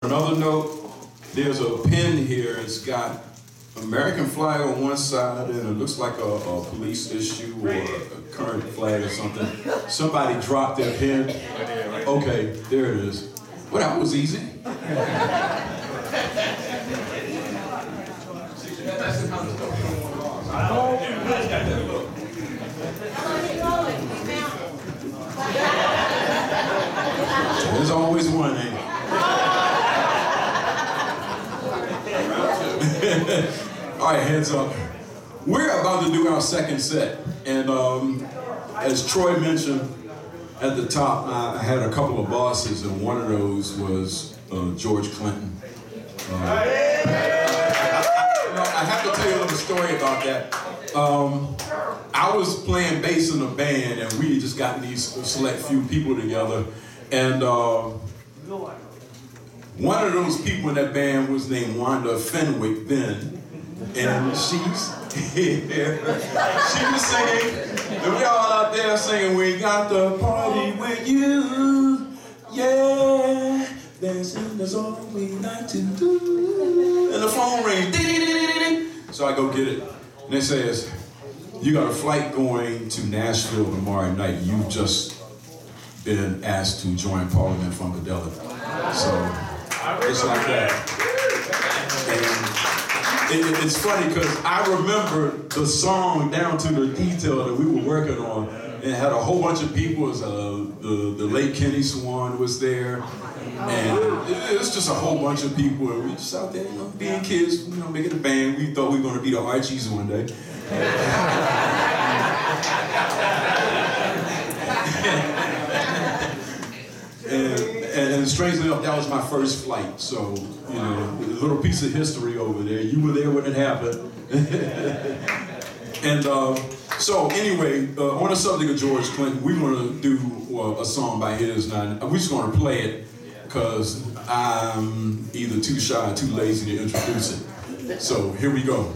Another note, there's a pin here. It's got American flag on one side and it looks like a police issue or a current flag or something. Somebody dropped their pin. Okay, there it is. Well, that was easy. There's always one, ain't there? All right, heads up. We're about to do our second set. And as Troy mentioned at the top, I had a couple of bosses, and one of those was George Clinton. I have to tell you a little story about that. I was playing bass in a band, and we had just gotten these select few people together. And one of those people in that band was named Wanda Fenwick then, and she was singing, and we all out there singing, "We got the party with you, yeah, dancing is all we like to do," and the phone rings, so I go get it, and it says, "You got a flight going to Nashville tomorrow night. You've just been asked to join Parliament Funkadelic." So it's like that. And it's funny because I remember the song down to the detail that we were working on. It had a whole bunch of people. The late Kenny Swan was there, and it was just a whole bunch of people. And we just out there, being kids, making a band. We thought we were going to be the Archies one day. And strangely enough, that was my first flight. So, a little piece of history over there. You were there when it happened. And so anyway, on the subject of George Clinton, we want to do a song by his. Now, we're just going to play it because I'm either too shy or too lazy to introduce it. So here we go.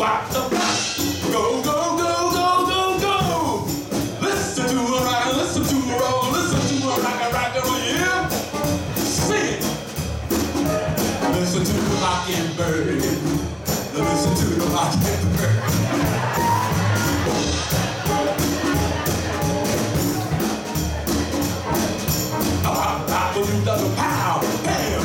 What the fuck? Go, go, go, go, go, go. Listen to a rock, listen to a roll, listen to a rock and roll, yeah. Sing it. Listen to the mockingbird. Listen to the mockingbird. Pow, bam.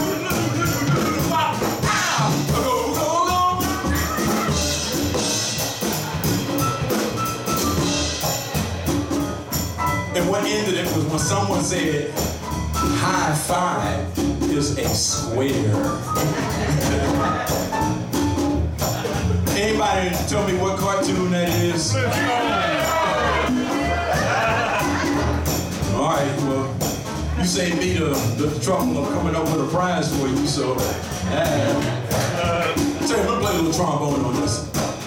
And what ended it was when someone said, high five is a square. Anybody tell me what cartoon that is? All right, well, you saved me the trouble of coming up with a prize for you, so so I'm gonna play a little trombone on this.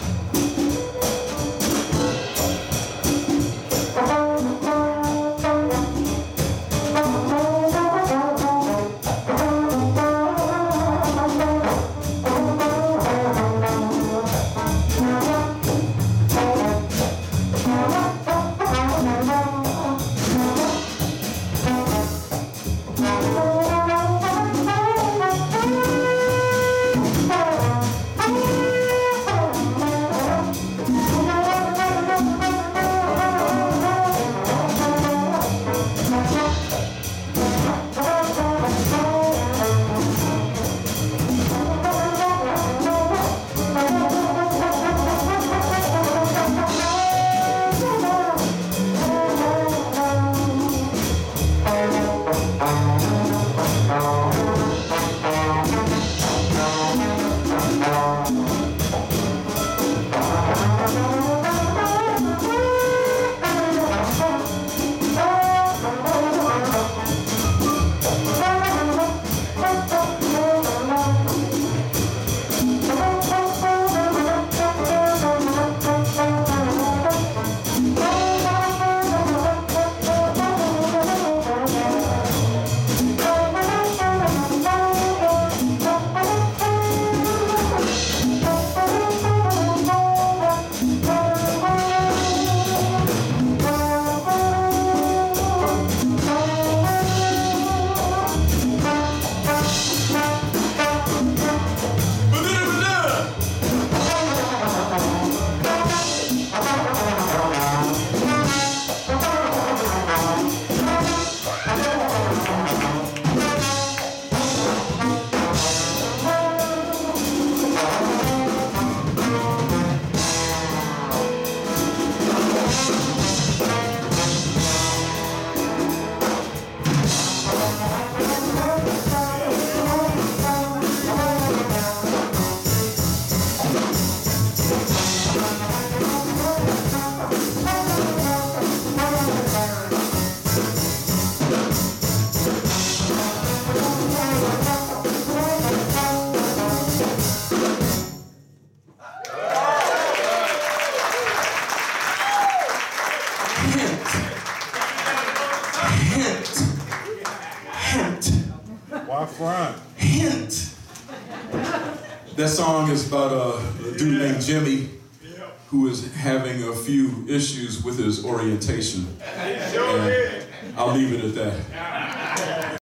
Hint. That song is about a dude named Jimmy who is having a few issues with his orientation. And I'll leave it at that.